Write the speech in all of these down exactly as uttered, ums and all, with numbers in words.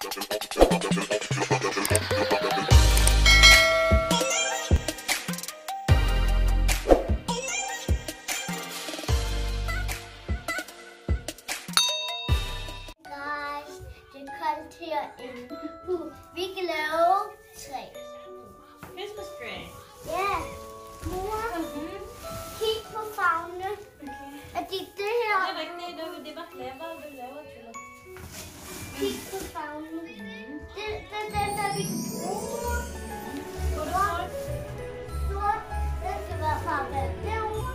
herinde. Vi kan lave træ. Christmas tree? Ja. Mor, mm-hmm. Kig på farvene. Okay. Er det det her? Det er rigtigt. Det er bare clever, du laver til det. Kig på farvene. Mm-hmm. Det er den, der vi bruger. Sort. Sort. Den skal være farvet derovre.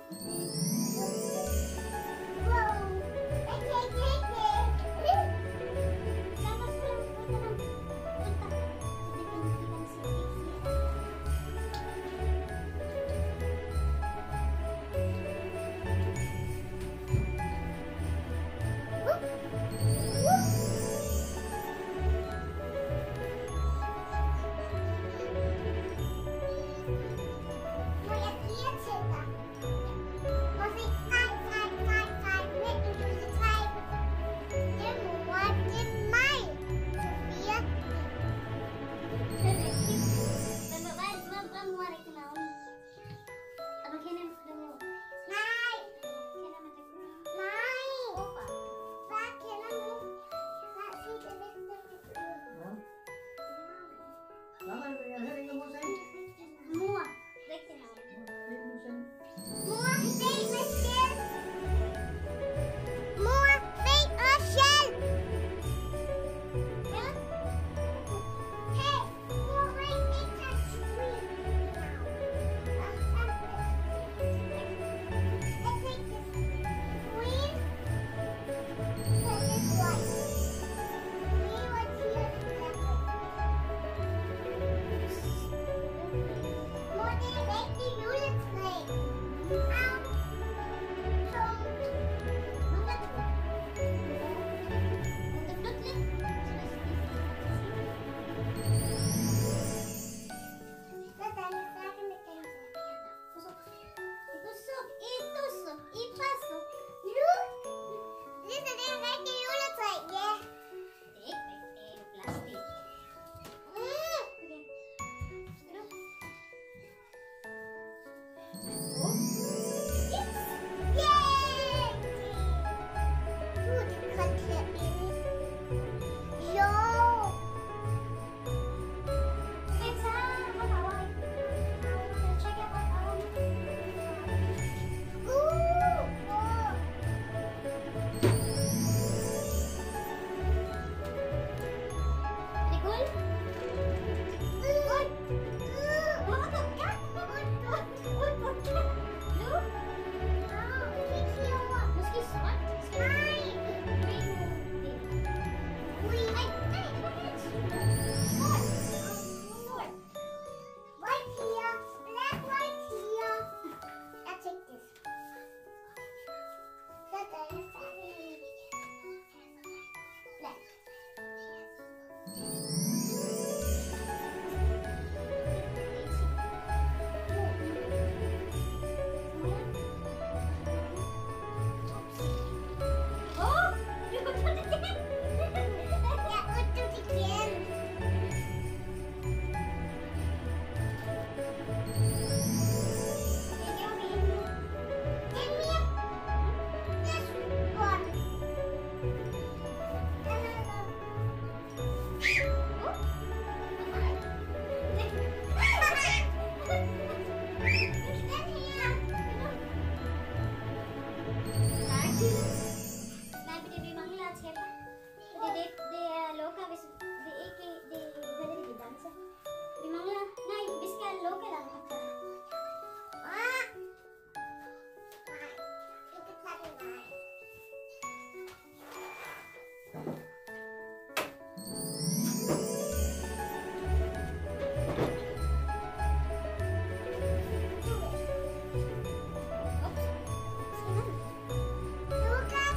Luca!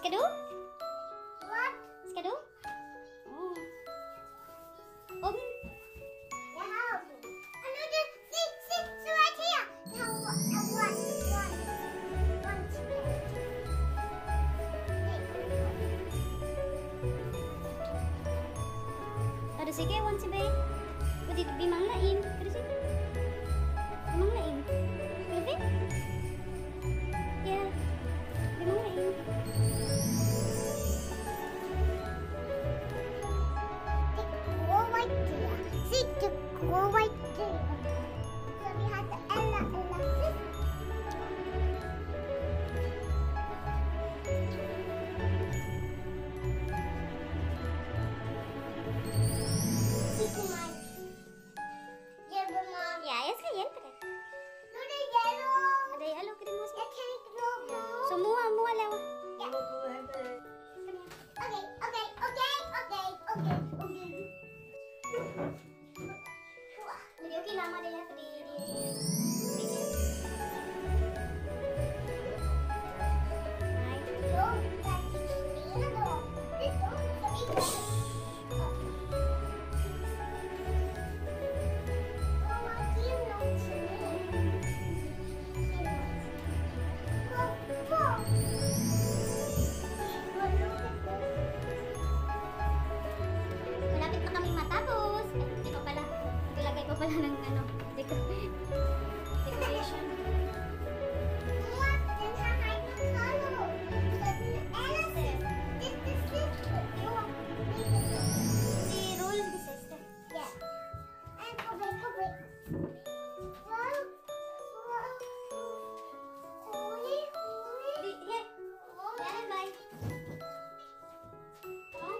Ska du? What? Ska du? Oh. Om. Jag har. And look at sit sit so right here. Now one one one one two. Ada sige wan si Bay. Pwede bimang lain. Kada si. Bimang lain. Lebih? Ya. Bimang lain. Go right there. Sit to go right there. So we have the Ella Ella sit. Sit to my yellow mom. Ya, ya sekalian pada. Look at yellow. Ada yellow kita mo. I can't go home. Semua mua lawa. Okay, okay, okay, okay, okay, okay. Jadi okey lama dia ya di di. Don't touch the door. Don't touch it. Oh, I feel no Malapit na kami matapos. Eh, hindi pa pala. Naglagay pa pala ng ano, deco- decoration. What? Then how I can follow? This is sister. You want me to Si Rule, the sister. Yeah. And go back, go back. Wow. Wow. Holy, holy. Di, di. Yan, bye. Oh.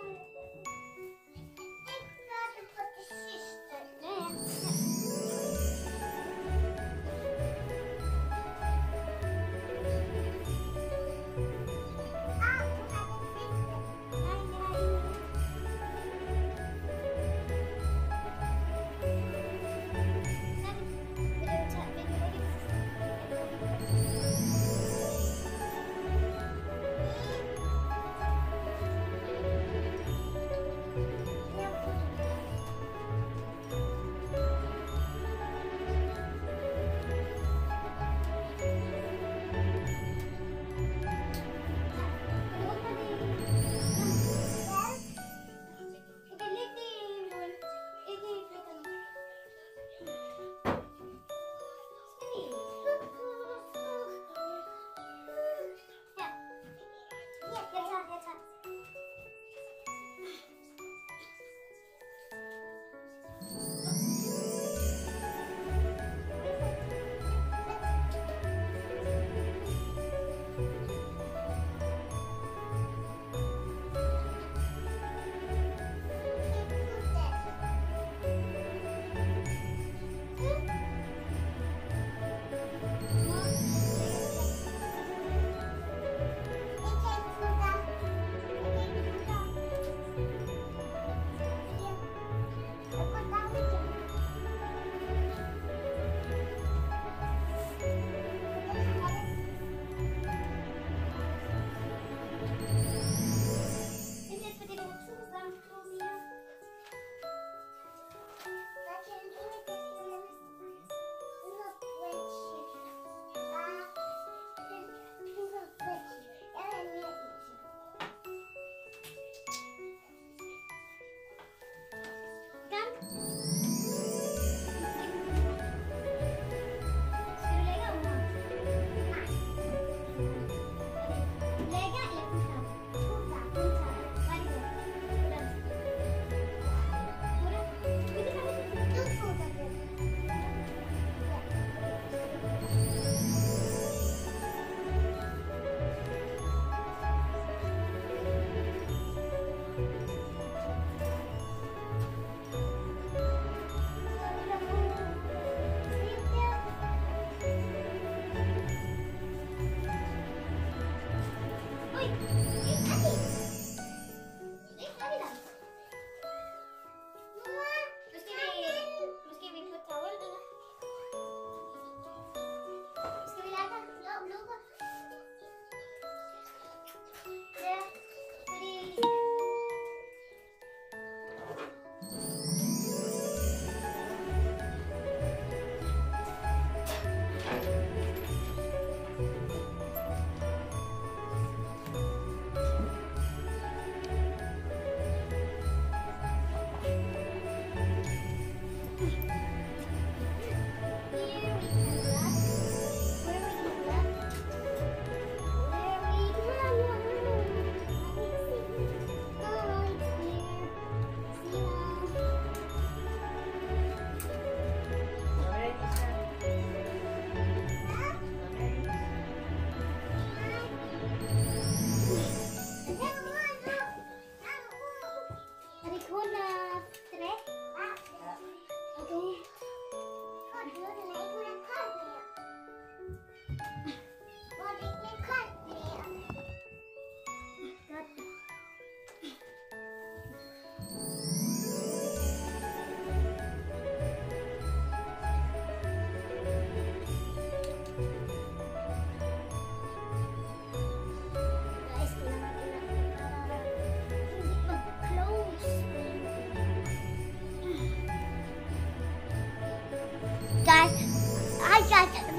It's not for the sister. Yeah, yeah.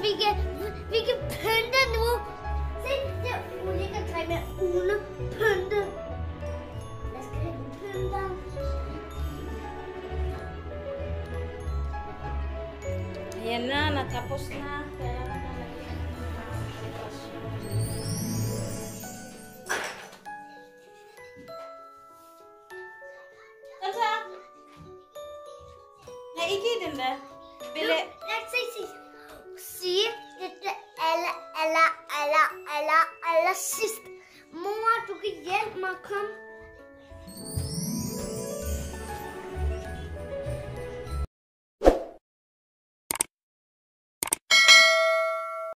vi kan, vi kan pynte nu. Se, det er olika træ med uden pynte. Jeg skal have en pynter. Ayan na, natapos na. Kailangan na lagyan ng mga dekorasyon. Kansa? Naigi din ba? Bili. Let's see, see. See, dette aller, aller, aller, aller, aller sidst. Mor, du kan hjælpe mig at komme.